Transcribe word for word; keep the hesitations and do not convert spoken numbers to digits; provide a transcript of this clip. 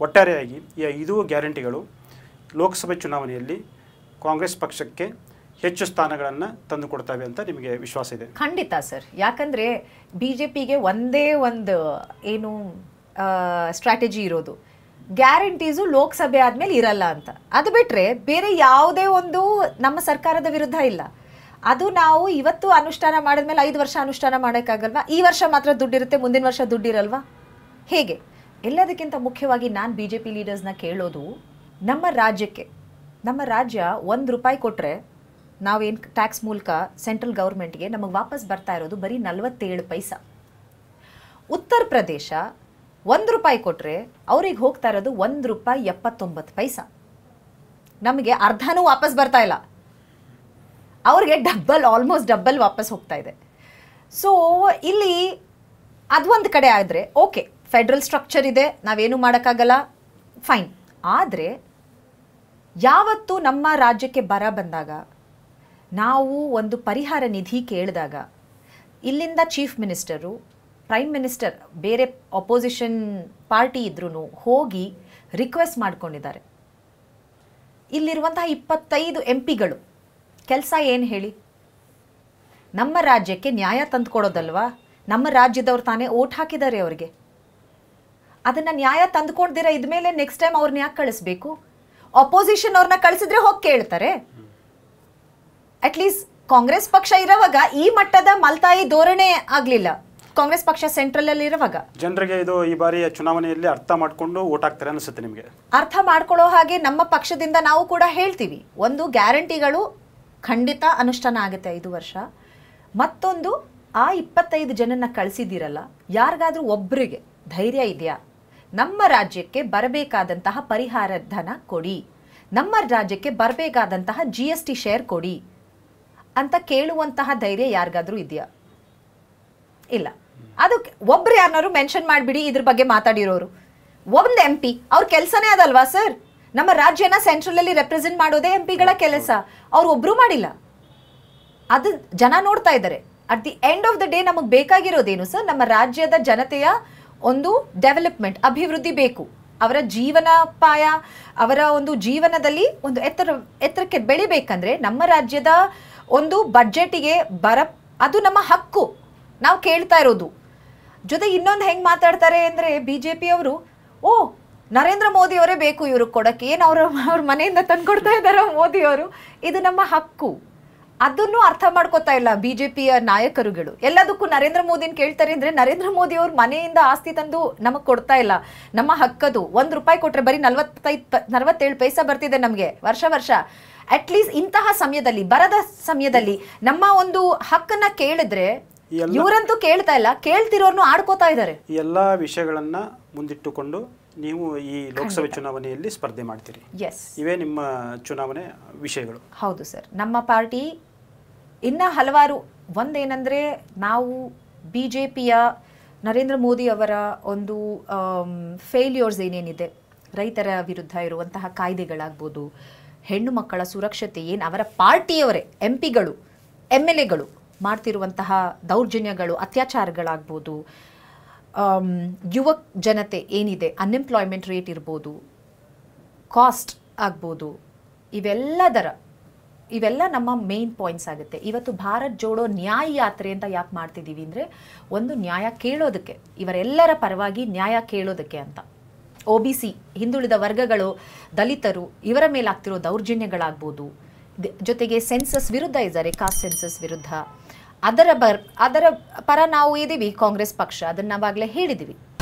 ಒಟ್ಟಾರೆಯಾಗಿ ಈ ಐದು ಗ್ಯಾರಂಟಿಗಳು ಲೋಕಸಭೆ ಚುನಾವಣೆಯಲ್ಲಿ ಕಾಂಗ್ರೆಸ್ ಪಕ್ಷಕ್ಕೆ ಹೆಚ್ಚು ಸ್ಥಾನಗಳನ್ನು ತಂದು ಕೊಡ್ತವೆ ಅಂತ ನಿಮಗೆ ವಿಶ್ವಾಸ ಇದೆ? ಖಂಡಿತ ಸರ್. ಯಾಕಂದರೆ ಬಿ ಜೆ ಪಿಗೆ ಒಂದೇ ಒಂದು ಏನು ಸ್ಟ್ರಾಟಜಿ ಇರೋದು, ಗ್ಯಾರಂಟೀಸು ಲೋಕಸಭೆ ಆದಮೇಲೆ ಇರಲ್ಲ ಅಂತ. ಅದು ಬಿಟ್ಟರೆ ಬೇರೆ ಯಾವುದೇ ಒಂದು ನಮ್ಮ ಸರ್ಕಾರದ ವಿರುದ್ಧ ಇಲ್ಲ. ಅದು ನಾವು ಇವತ್ತು ಅನುಷ್ಠಾನ ಮಾಡಿದ್ಮೇಲೆ ಐದು ವರ್ಷ ಅನುಷ್ಠಾನ ಮಾಡೋಕ್ಕಾಗಲ್ವಾ? ಈ ವರ್ಷ ಮಾತ್ರ ದುಡ್ಡಿರುತ್ತೆ, ಮುಂದಿನ ವರ್ಷ ದುಡ್ಡಿರಲ್ವಾ? ಹೇಗೆ? ಎಲ್ಲದಕ್ಕಿಂತ ಮುಖ್ಯವಾಗಿ ನಾನು ಬಿ ಜೆ ಪಿ ಲೀಡರ್ಸ್ನ ಕೇಳೋದು, ನಮ್ಮ ರಾಜ್ಯಕ್ಕೆ, ನಮ್ಮ ರಾಜ್ಯ ಒಂದು ರೂಪಾಯಿ ಕೊಟ್ಟರೆ ನಾವೇನು ಟ್ಯಾಕ್ಸ್ ಮೂಲಕ ಸೆಂಟ್ರಲ್ ಗೌರ್ಮೆಂಟ್ಗೆ ನಮಗೆ ವಾಪಸ್ ಬರ್ತಾ ಇರೋದು ಬರೀ ನಲವತ್ತೇಳು ಪೈಸಾ. ಉತ್ತರ ಪ್ರದೇಶ ಒಂದು ರೂಪಾಯಿ ಕೊಟ್ಟರೆ ಅವ್ರಿಗೆ ಹೋಗ್ತಾ ಇರೋದು ಒಂದು ರೂಪಾಯಿ ಎಪ್ಪತ್ತೊಂಬತ್ತು ಪೈಸಾ. ನಮಗೆ ಅರ್ಧನೂ ವಾಪಸ್ ಬರ್ತಾ ಇಲ್ಲ, ಅವ್ರಿಗೆ ಡಬ್ಬಲ್, ಆಲ್ಮೋಸ್ಟ್ ಡಬ್ಬಲ್ ವಾಪಸ್ ಹೋಗ್ತಾ ಇದೆ. ಸೊ ಇಲ್ಲಿ ಅದು ಒಂದು ಕಡೆ ಆದರೆ ಓಕೆ, ಫೆಡ್ರಲ್ ಸ್ಟ್ರಕ್ಚರ್ ಇದೆ, ನಾವೇನು ಮಾಡೋಕ್ಕಾಗಲ್ಲ, ಫೈನ್. ಆದರೆ ಯಾವತ್ತು ನಮ್ಮ ರಾಜ್ಯಕ್ಕೆ ಬರ ಬಂದಾಗ, ನಾವು ಒಂದು ಪರಿಹಾರ ನಿಧಿ ಕೇಳಿದಾಗ, ಇಲ್ಲಿಂದ ಚೀಫ್ ಮಿನಿಸ್ಟರು, ಪ್ರೈಮ್ ಮಿನಿಸ್ಟರ್, ಬೇರೆ ಅಪೋಸಿಷನ್ ಪಾರ್ಟಿ ಇದ್ರೂ ಹೋಗಿ ರಿಕ್ವೆಸ್ಟ್ ಮಾಡ್ಕೊಂಡಿದ್ದಾರೆ. ಇಲ್ಲಿರುವಂತಹ ಇಪ್ಪತ್ತೈದು ಎಂ ಪಿಗಳು ಕೆಲಸ ಏನು ಹೇಳಿ? ನಮ್ಮ ರಾಜ್ಯಕ್ಕೆ ನ್ಯಾಯ ತಂದುಕೊಡೋದಲ್ವಾ? ನಮ್ಮ ರಾಜ್ಯದವ್ರು ತಾನೇ ಓಟ್ ಹಾಕಿದ್ದಾರೆ ಅವರಿಗೆ. ಅದನ್ನು ನ್ಯಾಯ ತಂದುಕೊಡ್ದಿರ ಇದ್ಮೇಲೆ ನೆಕ್ಸ್ಟ್ ಟೈಮ್ ಅವ್ರನ್ನ ಯಾಕೆ ಕಳಿಸ್ಬೇಕು? ಅಪೋಸಿಷನ್ ಅವ್ರನ್ನ ಕಳಿಸಿದ್ರೆ ಹೋಗಿ ಕೇಳ್ತಾರೆ. ಅಟ್ಲೀಸ್ಟ್ ಕಾಂಗ್ರೆಸ್ ಪಕ್ಷ ಇರೋವಾಗ ಈ ಮಟ್ಟದ ಮಲ್ತಾಯಿ ಧೋರಣೆ ಆಗಲಿಲ್ಲ. ಕಾಂಗ್ರೆಸ್ ಪಕ್ಷ ಸೆಂಟ್ರಲ್ ಅಲ್ಲಿ ಇರುವಾಗ ಜನರಿಗೆ ಇದು ಈ ಬಾರಿಯ ಚುನಾವಣೆಯಲ್ಲಿ ಅರ್ಥ ಮಾಡ್ಕೊಂಡು ಓಟ್ ಹಾಕ್ತಾರೆ ಅನಿಸುತ್ತೆ ನಿಮಗೆ? ಅರ್ಥ ಮಾಡ್ಕೊಳ್ಳೋ ಹಾಗೆ ನಮ್ಮ ಪಕ್ಷದಿಂದ ನಾವು ಕೂಡ ಹೇಳ್ತೀವಿ. ಒಂದು, ಗ್ಯಾರಂಟಿಗಳು ಖಂಡಿತ ಅನುಷ್ಠಾನ ಆಗುತ್ತೆ ಐದು ವರ್ಷ. ಮತ್ತೊಂದು, ಆ ಇಪ್ಪತ್ತೈದು ಜನನ ಕಳಿಸಿದ್ದೀರಲ್ಲ, ಯಾರಿಗಾದ್ರೂ ಒಬ್ಬರಿಗೆ ಧೈರ್ಯ ಇದೆಯಾ ನಮ್ಮ ರಾಜ್ಯಕ್ಕೆ ಬರಬೇಕಾದಂತಹ ಪರಿಹಾರ ಧನ ಕೊಡಿ, ನಮ್ಮ ರಾಜ್ಯಕ್ಕೆ ಬರಬೇಕಾದಂತಹ ಜಿ ಎಸ್ ಟಿ ಶೇರ್ ಕೊಡಿ ಅಂತ ಕೇಳುವಂತಹ ಧೈರ್ಯ ಯಾರಿಗಾದ್ರೂ ಇದೆಯಾ? ಇಲ್ಲ. ಅದು ಒಬ್ರು ಯಾರನ್ನಾರು ಮೆನ್ಷನ್ ಮಾಡಿಬಿಡಿ ಇದ್ರ ಬಗ್ಗೆ ಮಾತಾಡಿರೋರು. ಒಂದು ಎಂ ಪಿ ಅವ್ರ ಕೆಲಸನೇ ಅದಲ್ವಾ ಸರ್? ನಮ್ಮ ರಾಜ್ಯನ ಸೆಂಟ್ರಲಲ್ಲಿ ರೆಪ್ರೆಸೆಂಟ್ ಮಾಡೋದೇ ಎಂ ಪಿಗಳ ಕೆಲಸ. ಅವ್ರು ಒಬ್ರು ಮಾಡಿಲ್ಲ. ಅದು ಜನ ನೋಡ್ತಾ ಇದ್ದಾರೆ. At the end of the day ನಮಗೆ ಬೇಕಾಗಿರೋದೇನು ಸರ್? ನಮ್ಮ ರಾಜ್ಯದ ಜನತೆಯ ಒಂದು ಡೆವಲಪ್ಮೆಂಟ್, ಅಭಿವೃದ್ಧಿ ಬೇಕು. ಅವರ ಜೀವನೋಪಾಯ, ಅವರ ಒಂದು ಜೀವನದಲ್ಲಿ ಒಂದು ಎತ್ತರ ಎತ್ತರಕ್ಕೆ ಬೆಳಿಬೇಕಂದ್ರೆ ನಮ್ಮ ರಾಜ್ಯದ ಒಂದು ಬಡ್ಜೆಟಿಗೆ ಬರ, ಅದು ನಮ್ಮ ಹಕ್ಕು, ನಾವು ಕೇಳ್ತಾ ಇರೋದು. ಜೊತೆ ಇನ್ನೊಂದು ಹೆಂಗೆ ಮಾತಾಡ್ತಾರೆ ಅಂದರೆ ಬಿ ಜೆ ಪಿಯವರು, ಓ ನರೇಂದ್ರ ಮೋದಿ ಅವರೇ ಬೇಕು ಇವ್ರಿಗೆ ಕೊಡೋಕ್ಕೆ, ಏನು ಅವರು ಅವ್ರ ಮನೆಯಿಂದ ತಂದುಕೊಡ್ತಾ ಇದ್ದಾರೋ ಮೋದಿಯವರು, ಇದು ನಮ್ಮ ಹಕ್ಕು. ಅದನ್ನು ಅರ್ಥ ಮಾಡ್ಕೋತಾ ಇಲ್ಲ ಬಿ ಜೆ ಪಿಯ ನಾಯಕರುಗಳು. ಎಲ್ಲದಕ್ಕೂ ನರೇಂದ್ರ ಮೋದಿನ ಕೇಳ್ತಾರೆ ಅಂದರೆ ನರೇಂದ್ರ ಮೋದಿ ಅವ್ರ ಮನೆಯಿಂದ ಆಸ್ತಿ ತಂದು ನಮಗೆ ಕೊಡ್ತಾ ಇಲ್ಲ, ನಮ್ಮ ಹಕ್ಕದು. ಒಂದು ರೂಪಾಯಿ ಕೊಟ್ಟರೆ ಬರೀ ನಲ್ವತ್ತೈದು ನಲ್ವತ್ತೇಳು ಪೈಸಾ ಬರ್ತಿದೆ ನಮಗೆ ವರ್ಷ ವರ್ಷ. ಅಟ್ಲೀಸ್ಟ್ ಇಂತಹ ಸಮಯದಲ್ಲಿ, ಬರದ ಸಮಯದಲ್ಲಿ ನಮ್ಮ ಒಂದು ಹಕ್ಕನ್ನ ಕೇಳಿದ್ರೆ ಇವರಂತೂ ಕೇಳ್ತಾ ಇಲ್ಲ, ಕೇಳ್ತಿರೋರ್ನು ಆಡ್ಕೋತಾ ಇದ್ದಾರೆ. ಈ ಎಲ್ಲ ವಿಷಯಗಳನ್ನ ಮುಂದಿಟ್ಟುಕೊಂಡು ನೀವು ಈ ಲೋಕಸಭೆ ಚುನಾವಣೆಯಲ್ಲಿ ಸ್ಪರ್ಧೆ ಮಾಡ್ತೀರಿ. ಎಸ್, ಇವೇ ನಿಮ್ಮ ಚುನಾವಣೆ ವಿಷಯಗಳು? ಹೌದು ಸರ್. ನಮ್ಮ ಪಾರ್ಟಿ ಇನ್ನ ಹಲವಾರು, ಒಂದೇನೆಂದರೆ ನಾವು ಬಿ ಜೆ ಪಿಯ ನರೇಂದ್ರ ಮೋದಿ ಅವರ ಒಂದು ಫೇಲ್ಯೂರ್ಸ್ ಏನೇನಿದೆ, ರೈತರ ವಿರುದ್ಧ ಇರುವಂತಹ ಕಾಯ್ದೆಗಳಾಗ್ಬೋದು, ಹೆಣ್ಣು ಮಕ್ಕಳ ಸುರಕ್ಷತೆ, ಏನು ಅವರ ಪಾರ್ಟಿಯವರೇ ಎಂ ಪಿಗಳು ಎಮ್ ಎಲ್ ಎಗಳು ಮಾಡ್ತಿರುವಂತಹ ದೌರ್ಜನ್ಯಗಳು, ಅತ್ಯಾಚಾರಗಳಾಗ್ಬೋದು, ಯುವ ಜನತೆ ಏನಿದೆ, ಅನ್ಎಂಪ್ಲಾಯ್ಮೆಂಟ್ ರೇಟ್ ಇರ್ಬೋದು, ಕಾಸ್ಟ್ ಆಗ್ಬೋದು, ಇವೆಲ್ಲದರ ಇವೆಲ್ಲ ನಮ್ಮ ಮೇನ್ ಪಾಯಿಂಟ್ಸ್ ಆಗುತ್ತೆ. ಇವತ್ತು ಭಾರತ್ ಜೋಡೋ ನ್ಯಾಯ ಯಾತ್ರೆ ಅಂತ ಯಾಕೆ ಮಾಡ್ತಿದ್ದೀವಿ ಅಂದರೆ, ಒಂದು ನ್ಯಾಯ ಕೇಳೋದಕ್ಕೆ, ಇವರೆಲ್ಲರ ಪರವಾಗಿ ನ್ಯಾಯ ಕೇಳೋದಕ್ಕೆ ಅಂತ. ಒ ಬಿ ಸಿ, ಹಿಂದುಳಿದ ವರ್ಗಗಳು, ದಲಿತರು, ಇವರ ಮೇಲಾಗ್ತಿರೋ ದೌರ್ಜನ್ಯಗಳಾಗ್ಬೋದು, ಜೊತೆಗೆ ಸೆನ್ಸಸ್ ವಿರುದ್ಧ ಇದ್ದಾರೆ, ಕಾಸ್ಟ್ ಸೆನ್ಸಸ್ ವಿರುದ್ಧ, ಅದರ ಬರ್ ಅದರ ಪರ ನಾವು ಇದ್ದೀವಿ ಕಾಂಗ್ರೆಸ್ ಪಕ್ಷ, ಅದನ್ನು ನಾವಾಗಲೇ ಹೇಳಿದ್ದೀವಿ.